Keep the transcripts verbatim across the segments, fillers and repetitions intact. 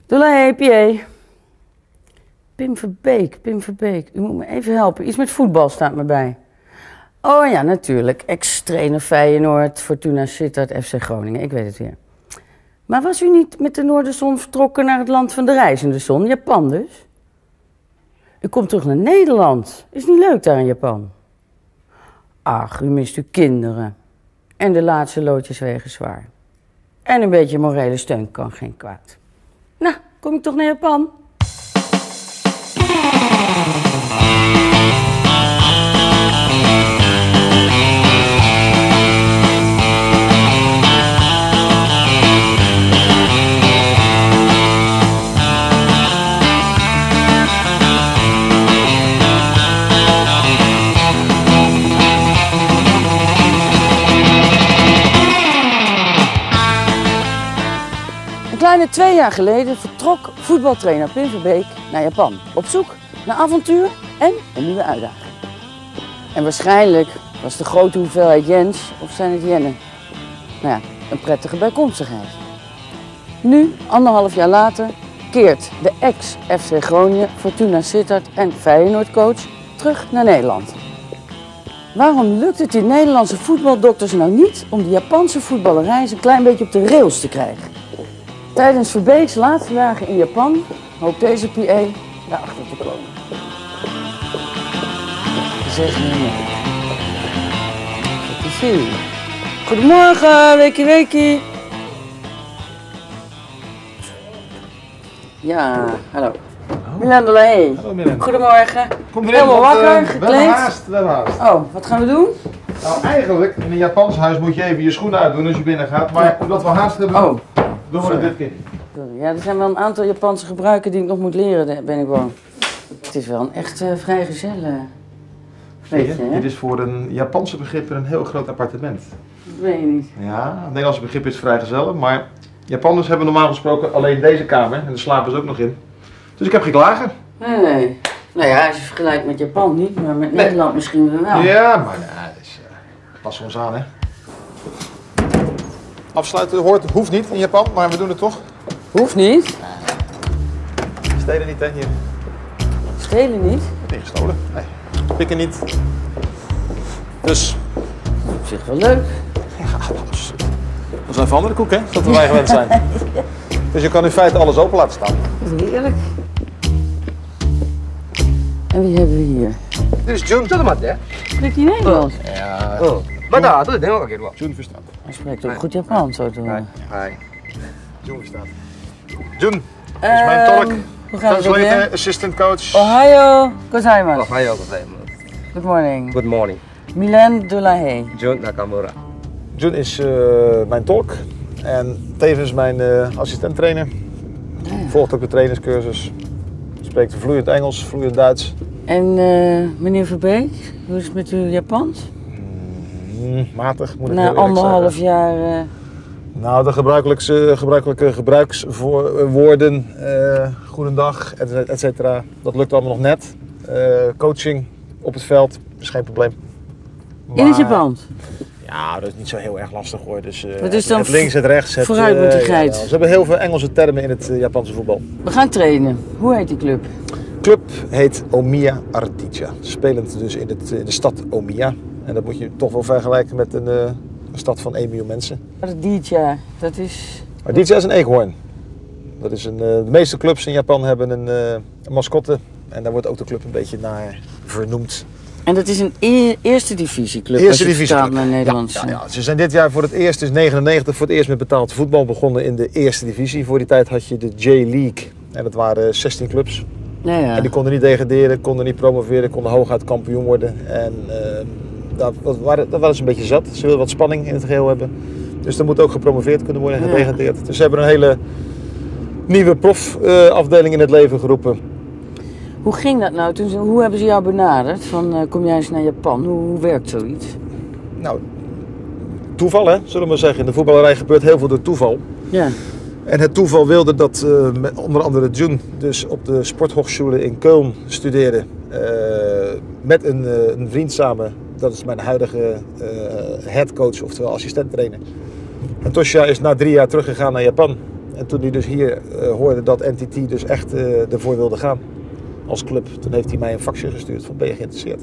Doelay, P A. Pim Verbeek, Pim Verbeek. U moet me even helpen. Iets met voetbal staat me bij. Oh ja, natuurlijk. Ex-trainer Feyenoord, Fortuna Sittard, F C Groningen. Ik weet het weer. Maar was u niet met de Noorderzon vertrokken naar het land van de reizende zon? Japan dus? U komt terug naar Nederland. Is niet leuk daar in Japan? Ach, u mist uw kinderen. En de laatste loodjes wegen zwaar. En een beetje morele steun kan geen kwaad. Nou, kom ik toch naar Japan? Een kleine twee jaar geleden vertrok voetbaltrainer Pim Verbeek naar Japan. Op zoek naar avontuur en een nieuwe uitdaging. En waarschijnlijk was de grote hoeveelheid Jens, of zijn het Jennen, nou ja, een prettige bijkomstigheid. Nu, anderhalf jaar later, keert de ex-F C Groningen, Fortuna Sittard en Feyenoord coach terug naar Nederland. Waarom lukt het die Nederlandse voetbaldokters nou niet om de Japanse voetballerij eens een klein beetje op de rails te krijgen? Tijdens Verbeeks laatste dagen in Japan hoopt deze P A daarachter te komen. Zeg me Goed te zien. Goedemorgen, Weekie Weekie. Ja, hallo. Oh. Milan Doelay. Hallo Milan. Goedemorgen. Kom erin, Helemaal want, wakker, uh, gekleed. We hebben haast, we hebben haast. Oh, wat gaan we doen? Nou, eigenlijk, in een Japans huis moet je even je schoenen uitdoen als je binnen gaat. Maar omdat we haast hebben, Oh. doen we het dit keer. Sorry. Ja, er zijn wel een aantal Japanse gebruiken die ik nog moet leren, daar ben ik bang. Het is wel een echt uh, vrijgezelle. Weet je, hè? Dit is voor een Japanse begrip een heel groot appartement. Dat weet je niet. Ja, het Nederlandse begrip is vrijgezelle, maar Japanners hebben normaal gesproken alleen deze kamer en daar slapen ze ook nog in. Dus ik heb geen klagen. Nee, nee. Nou ja, als je vergelijkt met Japan niet, maar met Nee. Nederland misschien wel. Ja, maar ja, dus, uh, passen we ons aan, hè. Afsluiten hoort, hoeft niet in Japan, maar we doen het toch. Hoeft niet. Stelen niet, hè, hier. Stelen niet. Wordt ingestolen. Nee. Pikken niet. Dus. Op zich wel leuk. Ja, alles. Dat is even andere koek, hè? Dat wij gewend zijn. Ja. Dus je kan in feite alles open laten staan. Dat is heerlijk. En wie hebben we hier? Dit is Jun. Spreekt hij Nederlands? Ja. Oh. Mata, dat is ook wel. Jun verstaat. Hij spreekt ook goed Japans, zo te horen. Hi. Jun verstaat. Jun is mijn tolk. Hoe gaat het ook Translator, weer? assistant coach. Ohayo gozaimasu. Ohayo gozaimasu. Good morning. Good morning. Milan Doelay. Jun Nakamura. Jun is uh, mijn tolk en tevens mijn uh, assistent trainer. Volgt ook de trainerscursus. Spreekt vloeiend Engels, vloeiend Duits. En uh, meneer Verbeek, hoe is het met uw Japans? Mm, matig, moet ik Na heel eerlijk anderhalf zeggen. jaar. Uh... Nou, de gebruikelijke, gebruikelijke gebruikswoorden, uh, goedendag, et, et cetera. Dat lukt allemaal nog net. Uh, coaching op het veld is geen probleem. Maar, In het Japans? Ja, dat is niet zo heel erg lastig hoor. Dus, uh, Wat is dan het links, het rechts, het vooruitmoedigheid? Uh, ja, ze hebben heel veel Engelse termen in het uh, Japanse voetbal. We gaan trainen. Hoe heet die club? Club heet Omiya Ardija. Spelend dus in, het, in de stad Omiya. En dat moet je toch wel vergelijken met een, uh, een stad van één miljoen mensen. Ardija, dat is... Ardija is een eekhoorn. Dat is een, uh, de meeste clubs in Japan hebben een, uh, een mascotte. En daar wordt ook de club een beetje naar vernoemd. En dat is een e eerste divisieclub? Eerste divisieclub. Naar Nederlands. Ja, ja, ja. Ze zijn dit jaar voor het eerst, dus negenennegentig, voor het eerst met betaald voetbal begonnen in de eerste divisie. Voor die tijd had je de J-League. En dat waren zestien clubs. Ja, ja. En die konden niet degraderen, konden niet promoveren, konden hooguit kampioen worden. En uh, dat, dat, waren, dat waren ze een beetje zat. Ze wilden wat spanning in het geheel hebben. Dus er moet ook gepromoveerd kunnen worden en gedegradeerd. Ja. Dus ze hebben een hele nieuwe profafdeling uh, in het leven geroepen. Hoe ging dat nou? Toen, hoe hebben ze jou benaderd? Van, uh, kom jij eens naar Japan? Hoe, hoe werkt zoiets? Nou, toeval hè, zullen we maar zeggen. In de voetballerij gebeurt heel veel door toeval. Ja. En het toeval wilde dat uh, met onder andere Jun dus op de Sporthochschule in Köln studeerde. Uh, met een, uh, een vriend samen. Dat is mijn huidige uh, headcoach, oftewel assistent trainer. En Tosja is na drie jaar teruggegaan naar Japan. En toen hij dus hier uh, hoorde dat N T T dus echt uh, ervoor wilde gaan als club, toen heeft hij mij een faxje gestuurd van ben je geïnteresseerd.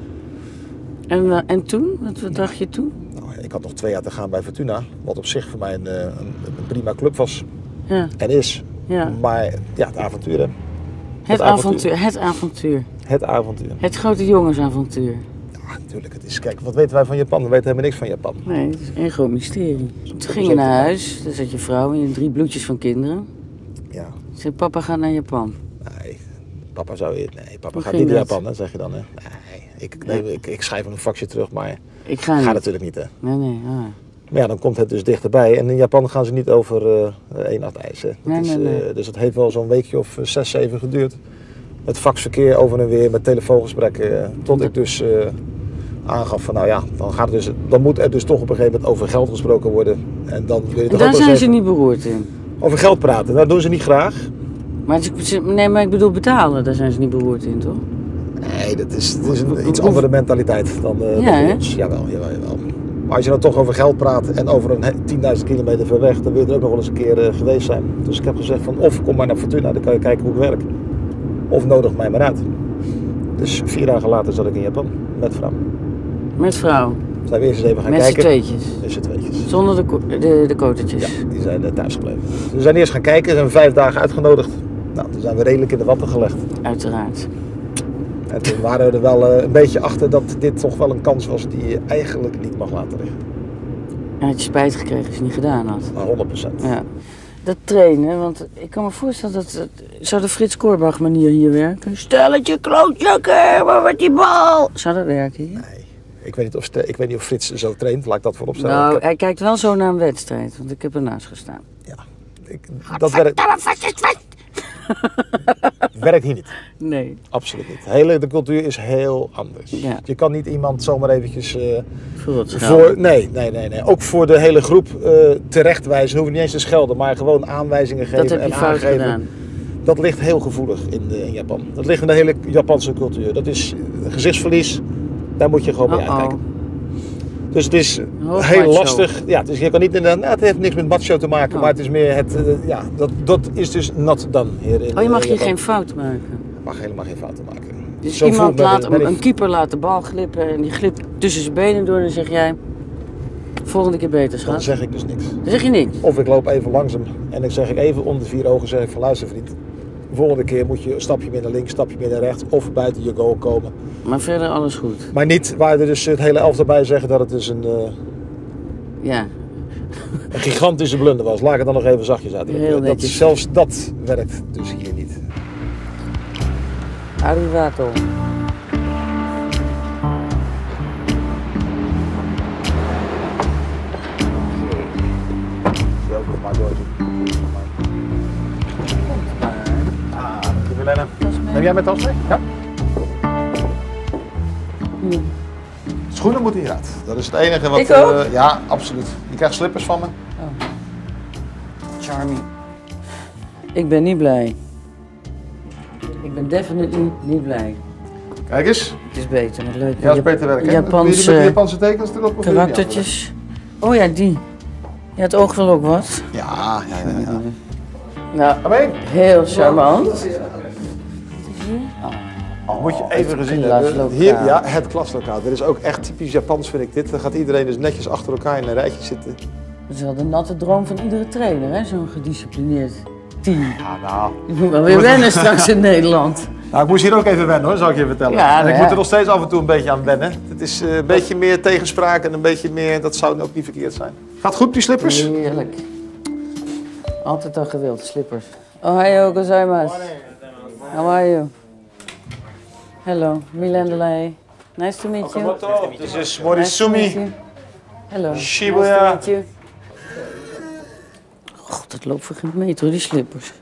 En, uh, en toen? Wat, wat dacht je toen? Nou, ik had nog twee jaar te gaan bij Fortuna, wat op zich voor mij een, een, een prima club was. Ja. En is. Ja. Maar ja, het avontuur hè. Het, het avontuur. avontuur. Het avontuur. Het avontuur. Het grote jongensavontuur. Ja, natuurlijk. Het is, kijk, wat weten wij van Japan? We weten helemaal niks van Japan. Nee, het is een groot mysterie. Toen ging je naar huis, daar zat je vrouw en je drie bloedjes van kinderen. Ja. Zei papa gaat naar Japan. Nee, papa zou nee, papa Hoe gaat niet naar dat? Japan, hè, zeg je dan. Hè? Nee, ik, nee, Ja. ik, ik schrijf hem een faxje terug, maar Ik ga ga niet. natuurlijk niet. Hè. Nee, nee. Ah. Maar ja, dan komt het dus dichterbij. En in Japan gaan ze niet over uh, één nacht ijs. Hè. Dat Nee, is, nee, nee. Uh, dus het heeft wel zo'n weekje of uh, zes, zeven geduurd. Met faxverkeer over en weer, met telefoongesprekken. Uh, tot ik dus uh, aangaf van nou ja, dan, gaat het dus, dan moet er dus toch op een gegeven moment over geld gesproken worden. En dan wil je En toch daar ook wel zijn ze zeggen, niet beroerd in. over geld praten. Dat doen ze niet graag. Maar, het- nee, maar ik bedoel betalen, daar zijn ze niet beroerd in, toch? Nee, dat is, het is een iets andere mentaliteit dan, uh, Ja, dan bij hè? ons. Jawel, jawel, jawel. Maar als je dan toch over geld praat en over een he- tienduizend kilometer ver weg, dan wil je er ook nog wel eens een keer uh, geweest zijn. Dus ik heb gezegd van of kom maar naar Fortuna, dan kan je kijken hoe ik werk. Of nodig mij maar uit. Dus vier dagen later zat ik in Japan met vrouw. Met vrouw. Zijn we eerst eens even gaan Met z'n kijken. tweetjes. Met z'n tweetjes. Zonder de, ko- de, de kotertjes. Ja, die zijn uh, thuis gebleven. Dus we zijn eerst gaan kijken, zijn we vijf dagen uitgenodigd. Nou, toen zijn we redelijk in de watten gelegd. Uiteraard. En toen waren we er wel uh, een beetje achter dat dit toch wel een kans was die je eigenlijk niet mag laten liggen. En had je spijt gekregen als je het niet gedaan had. Maar honderd procent. Ja. Dat trainen, want ik kan me voorstellen dat... dat zou de Frits Korbach manier hier werken? Stelletje klootjakken, waar wordt die bal? Zou dat werken hier? Nee, ik weet, niet of, Ste- ik weet niet of Frits zo traint, laat ik dat voorop stellen. Nou, Ik heb- hij kijkt wel zo naar een wedstrijd, want ik heb ernaast gestaan. ja, ik, dat werkt, werkt hier niet. Nee. Absoluut niet. De hele de cultuur is heel anders. Ja. Je kan niet iemand zomaar eventjes uh, Voor wat voor, nee, nee, nee, nee. Ook voor de hele groep uh, terechtwijzen. Hoeven niet eens te schelden, maar gewoon aanwijzingen geven Dat heb je en fout aangeven. gedaan. Dat ligt heel gevoelig in, uh, in Japan. Dat ligt in de hele Japanse cultuur. Dat is uh, gezichtsverlies. Daar moet je gewoon mee Uh-oh. uitkijken. Dus het is Hoog heel macho. lastig. Ja, dus je kan niet in de, nou, het heeft niks met macho te maken, Oh. maar het is meer het, uh, ja, dat, dat is dus not done hier in Oh, je mag uh, hier Japan. geen fout maken. Je mag helemaal geen fouten maken. Dus Zo iemand voelt men- laat, men een, heeft- een keeper laat de bal glippen en die glipt tussen zijn benen door en dan zeg jij... Volgende keer beter, Dan schat. zeg ik dus niks. Dan zeg je niks. Of ik loop even langs hem en dan zeg ik even onder de vier ogen, zeg ik van luister vriend. De volgende keer moet je een stapje meer naar links, een stapje meer naar rechts of buiten je goal komen. Maar verder alles goed. Maar niet waar er dus het hele elftal bij zeggen dat het dus een, uh, Ja. een gigantische blunder was. Laat ik het dan nog even zachtjes uitdrukken. Heel Dat, netjes. zelfs dat werkt dus hier niet. Arigato. Maar doorzoeken. Ah, dankjewel Lena. Neem jij mijn tas mee? Ja. Schoenen moeten hieruit. Dat is het enige wat... Ik ook? Uh, ja, absoluut. Je krijgt slippers van me. Charming. Ik ben niet blij. Ik ben definitely niet blij. Kijk eens. Het is beter, wat leuk. Ja, is beter werk. hè? Doe je die met de Japanse Japanse tekens erop? Of wil je die karaktertjes. Oh ja, die. Ja, het oog wil ook wat. afleggen? Ja, ja, ja. ja. Nou, Ameen. heel charmant. Oh, moet je even gezien klaslokaal. hebben. Hier, ja, het klaslokaal. Dit is ook echt typisch Japans, vind ik dit. Dan gaat iedereen dus netjes achter elkaar in een rijtje zitten. Dat is wel de natte droom van iedere trainer, hè? Zo'n gedisciplineerd team. Ja, nou. Je moet wel weer wennen straks in Nederland. Nou, ik moest hier ook even wennen hoor, zal ik je vertellen. Ja, en ik ja. moet er nog steeds af en toe een beetje aan wennen. Het is uh, een beetje meer tegenspraak en een beetje meer, dat zou ook niet verkeerd zijn. Gaat goed, die slippers? Heerlijk. Altijd al gewild, slippers. Ohayou gozaimasu. How are you? Hello, Milan Delay. Nice to meet you. This is Nice to meet Morisumi. you. Hello. Shibuya. Nice to meet you. God, dat loopt voor geen meter, hoor, die slippers.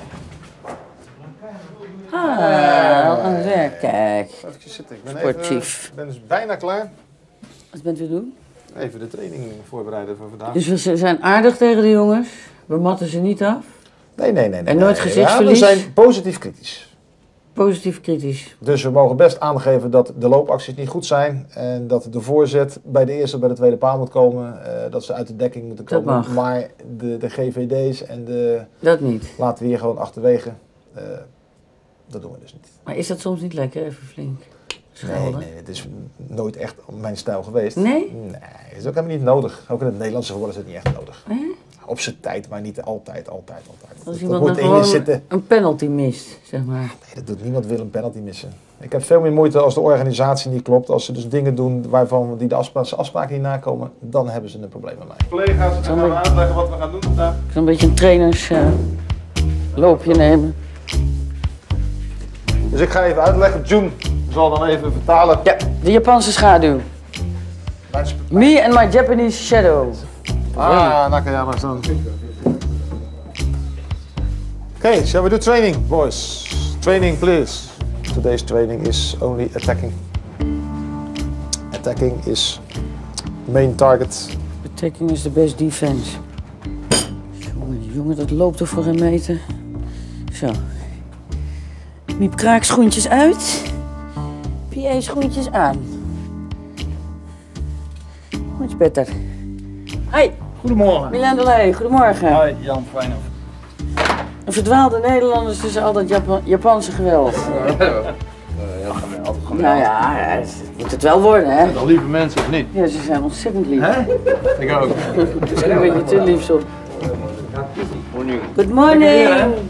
Ah, aan het werk, kijk. Even zitten, ik ben, Sportief. even, ben dus bijna klaar. Wat bent u doen? Even de training voorbereiden voor vandaag. Dus we zijn aardig tegen de jongens. We matten ze niet af. Nee, nee, nee. nee En nooit nee. gezichtsverlies? Ja, we zijn positief kritisch. positief kritisch. Dus we mogen best aangeven dat de loopacties niet goed zijn. En dat de voorzet bij de eerste of bij de tweede paal moet komen. Uh, dat ze uit de dekking moeten komen. Dat mag. Maar de, de G V D's en de... Dat niet. Laten we hier gewoon achterwege. Uh, dat doen we dus niet. Maar is dat soms niet lekker, even flink schelden? Nee, nee, het is nooit echt mijn stijl geweest. Nee? Nee, dat is ook helemaal niet nodig. Ook in het Nederlandse voetbal is het niet echt nodig. Eh? Op zijn tijd, maar niet altijd, altijd, altijd. Als dat iemand moet dan in je gewoon zitten. een penalty mist, zeg maar. Nee, dat doet niemand wil een penalty missen. Ik heb veel meer moeite als de organisatie niet klopt. Als ze dus dingen doen waarvan die de afspraken, afspraken niet nakomen, dan hebben ze een probleem met mij. Collega's, dan gaan we uitleggen wat we gaan doen vandaag. Ik zal een beetje een trainersloopje uh, nemen. Dus ik ga even uitleggen. Jun zal dan even vertalen. Ja, de Japanse schaduw. Me and my Japanese shadow. Ah, Nakayama-san. Okay, shall we do training, boys? Training, please. Today's training is only attacking. Attacking is main target. Attacking is the best defense. Jongen, jongen, dat loopt er voor een meter. Zo. Miep kraakschoentjes uit. P A schoentjes aan. Much better. Hi. Goedemorgen. Milan Delay, goedemorgen. Hi, Jan Fijnhoff. Een verdwaalde Nederlanders tussen al dat Japan Japanse geweld. Nou ja, het moet het wel worden, hè? Al lieve mensen of niet? Ja, ze zijn ontzettend lief. Hè? Ik ook. Misschien een beetje te lief zo. Good morning.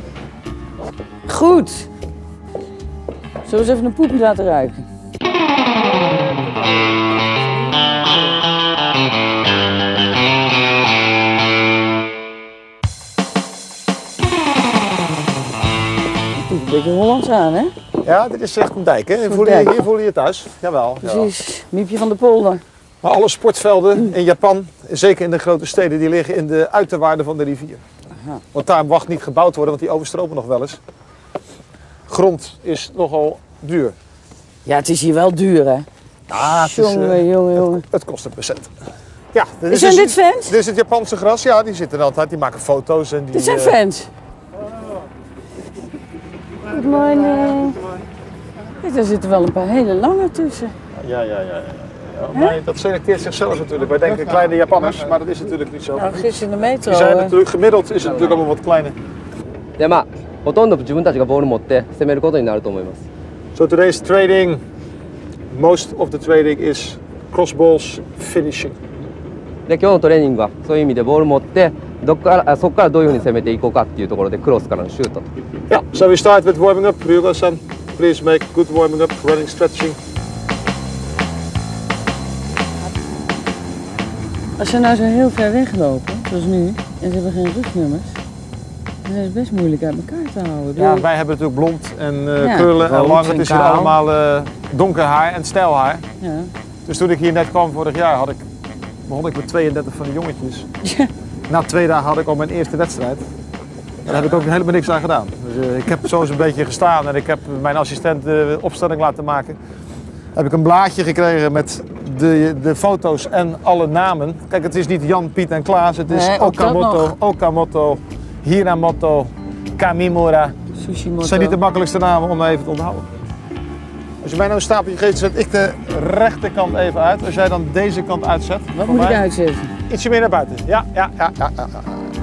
Goed. Zullen we eens even een poepje laten ruiken? Een beetje Hollands aan, hè? Ja, dit is echt een dijk, hè? Hier voel je, hier voel je je thuis. Jawel. Precies. Miepje van de polder. Maar alle sportvelden in Japan, zeker in de grote steden, die liggen in de uiterwaarden van de rivier. Aha. Want daar mag niet gebouwd worden, want die overstromen nog wel eens. Grond is nogal duur. Ja, het is hier wel duur, hè? Ja, het, is, uh, Jongen, jongen, jongen. het, het kost een percent. Ja, dit Zijn is, dit fans? Dit is het Japanse gras, ja, die zitten er altijd, die maken foto's. En die, Dit zijn uh, fans. Good morning. Kijk, daar zitten wel een paar hele lange tussen. Ja, ja, ja. ja. ja. Maar dat selecteert zichzelf natuurlijk. Wij denken kleine Japanners, maar dat is natuurlijk niet zo. Nou, gisteren in de metro. Die zijn hè. natuurlijk, gemiddeld is het natuurlijk allemaal wat kleiner. でまあほとんど自分たちがボール持って攻めることになると思います。 So today's trading, most of the trading is cross balls finishing. で今日のトレーニングはそういう意味でボール持ってどっからあそこからどういうふうに攻めていこうかっていうところでクロスからのシュートと。 Yeah, so we start with warming up. Ryuga-san, please make good warming up, running, stretching. Als ze nou zo heel ver weglopen, zoals nu, en ze hebben geen rugnummers, dan is het best moeilijk uit elkaar te houden. Ja, Door- wij hebben natuurlijk blond en uh, Ja, krullen en rood lang. en Het is hier kaal. allemaal uh, donker haar en stijl haar. Ja. Dus toen ik hier net kwam vorig jaar, had ik, begon ik met tweeëndertig van de jongetjes. Ja. Na twee dagen had ik al mijn eerste wedstrijd. En daar heb ik ook helemaal niks aan gedaan. Dus, uh, ik heb zo eens een beetje gestaan en ik heb mijn assistent de opstelling laten maken. Heb ik een blaadje gekregen met de, de foto's en alle namen. Kijk, het is niet Jan, Piet en Klaas. Het is Nee, ook dat Okamoto, nog. Okamoto, Hiramoto, Kamimura. Sushi Dat zijn niet de makkelijkste namen om even te onthouden. Als je mij nou een stapeltje geeft, zet ik de rechterkant even uit. Als jij dan deze kant uitzet. Wat voor moet ik mij, uitzetten? Ietsje meer naar buiten. Ja, ja, ja, ja. ja, ja.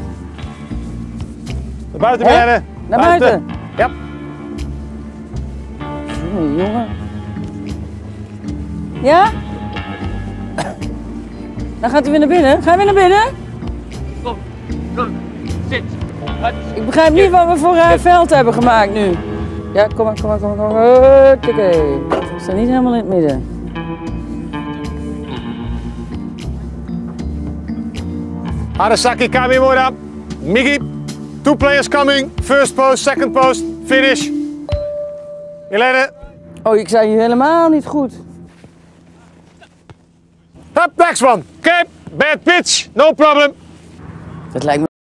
Naar buiten, Hè? Berne. Naar buiten? Ja. Jongen, jongen. Ja? Dan gaat hij weer naar binnen. Ga je weer naar binnen? Kom, kom, zit. Ik begrijp niet wat we voor een veld hebben gemaakt nu. Ja, kom maar, kom maar, kom maar. Kom maar. Huppakee. We staan niet helemaal in het midden. Arasaki Kamimura. Migi. Two players coming. First post, second post. Finish. Helene. Oh, ik zei hier helemaal niet goed. Up, next one. Okay. Bad pitch. No problem. Dat lijkt me